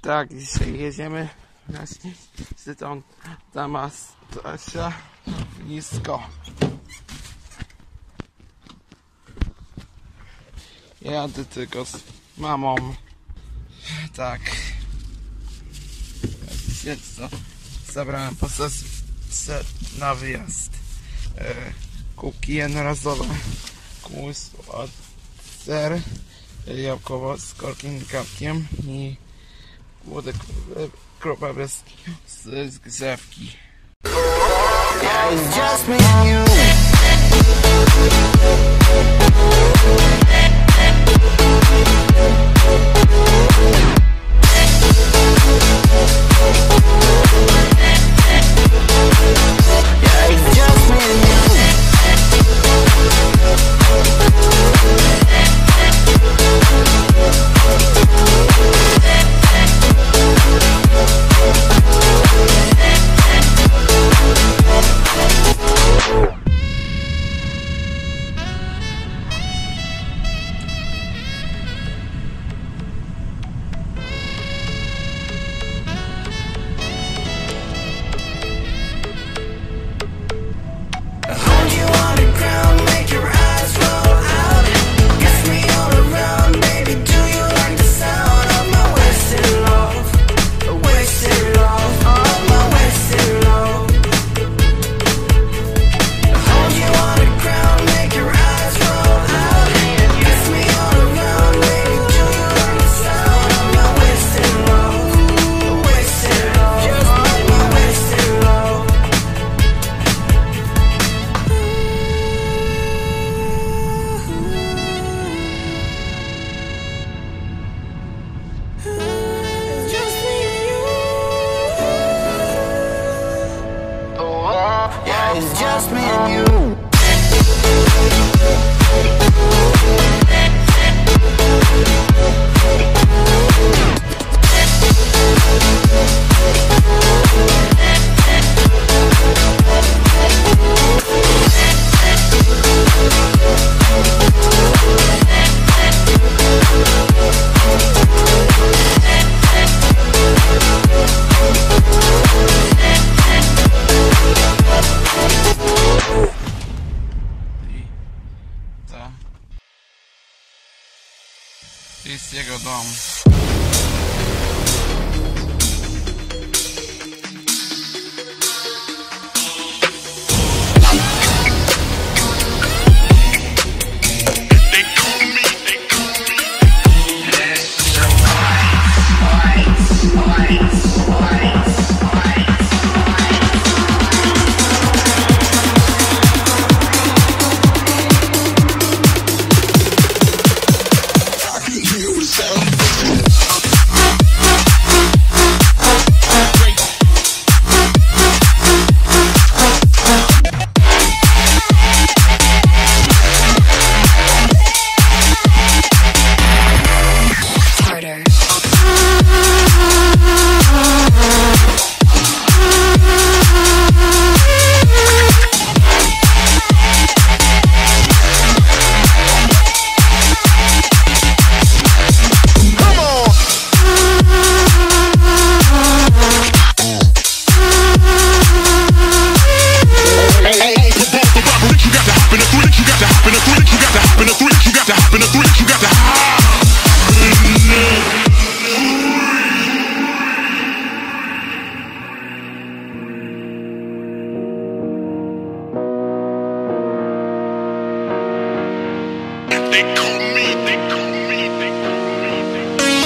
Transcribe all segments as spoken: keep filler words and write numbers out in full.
Tak, dzisiaj jedziemy właśnie z tą Adama Stasia Ognisko. Jadę tylko z mamą. Tak. Dzisiaj co? Zabrałem posesję na wyjazd. E, kubki jednorazowe. Kłus od ser jabłkowo z korkiem i kapkiem i młode kropa bez z grzewki. It's just me and you. To jest jego dom. They call me, they call me, they call me, they call me.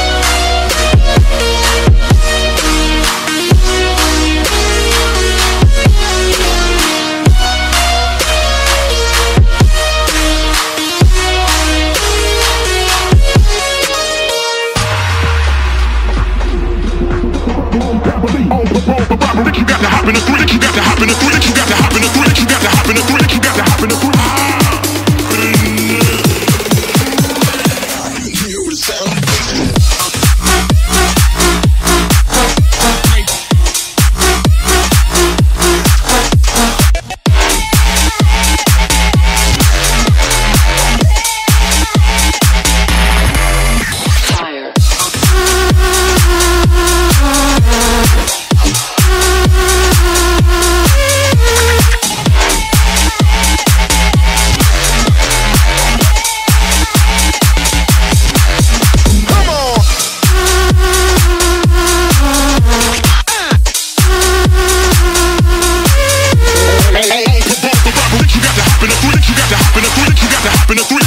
You got to hop in the three, you got to hop in the three, you got to hop in the three, you got to hop in the three, you got to hop in the three. toilet, you got to hop in the toilet, you got to hop in the toilet.